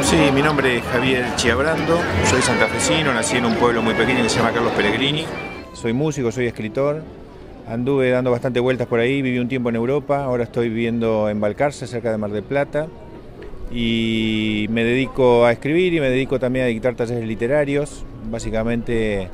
Sí, mi nombre es Javier Chiabrando, soy santafesino, nací en un pueblo muy pequeño que se llama Carlos Pellegrini. Soy músico, soy escritor, anduve dando bastante vueltas por ahí, viví un tiempo en Europa, ahora estoy viviendo en Balcarce, cerca de Mar del Plata, y me dedico a escribir y me dedico también a dictar talleres literarios, básicamente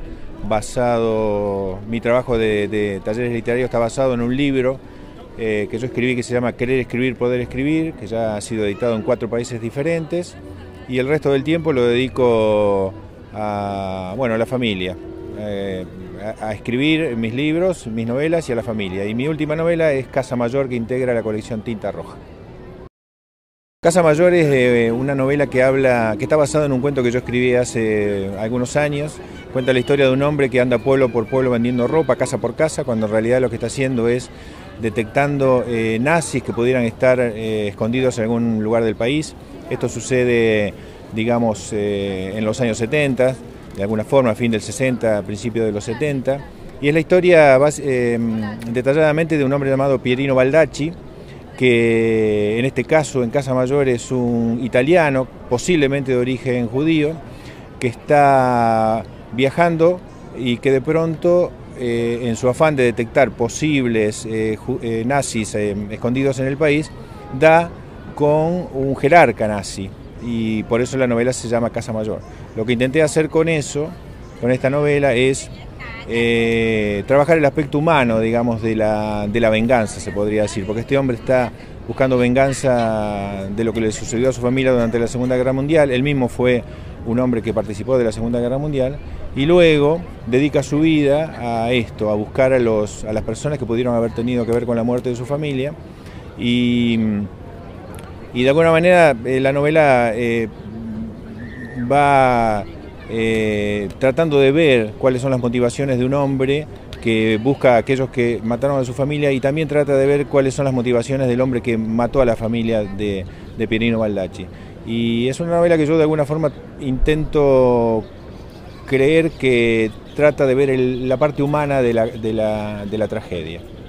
mi trabajo de talleres literarios está basado en un libro que yo escribí que se llama Querer escribir, poder escribir, que ya ha sido editado en 4 países diferentes, y el resto del tiempo lo dedico a la familia, a escribir mis libros, mis novelas y a la familia. Y mi última novela es Casa Mayor, que integra la colección Tinta Roja. Casa Mayor es una novela que está basada en un cuento que yo escribí hace algunos años. Cuenta la historia de un hombre que anda pueblo por pueblo vendiendo ropa, casa por casa, cuando en realidad lo que está haciendo es detectando nazis que pudieran estar escondidos en algún lugar del país. Esto sucede, digamos, en los años 70, de alguna forma, a fin del 60, principio de los 70. Y es la historia detalladamente de un hombre llamado Pierino Baldacci, que en este caso, en Casa Mayor, es un italiano, posiblemente de origen judío, que está viajando y que de pronto, en su afán de detectar posibles nazis escondidos en el país, da con un jerarca nazi, y por eso la novela se llama Casa Mayor. Lo que intenté hacer con esta novela, es trabajar el aspecto humano, digamos, de la venganza, se podría decir, porque este hombre está buscando venganza de lo que le sucedió a su familia durante la Segunda Guerra Mundial. Él mismo fue un hombre que participó de la Segunda Guerra Mundial, y luego dedica su vida a esto, a buscar a las personas que pudieron haber tenido que ver con la muerte de su familia, y de alguna manera la novela va tratando de ver cuáles son las motivaciones de un hombre que busca a aquellos que mataron a su familia, y también trata de ver cuáles son las motivaciones del hombre que mató a la familia de Pierino Baldacci. Y es una novela que yo de alguna forma intento creer que trata de ver la parte humana de la tragedia.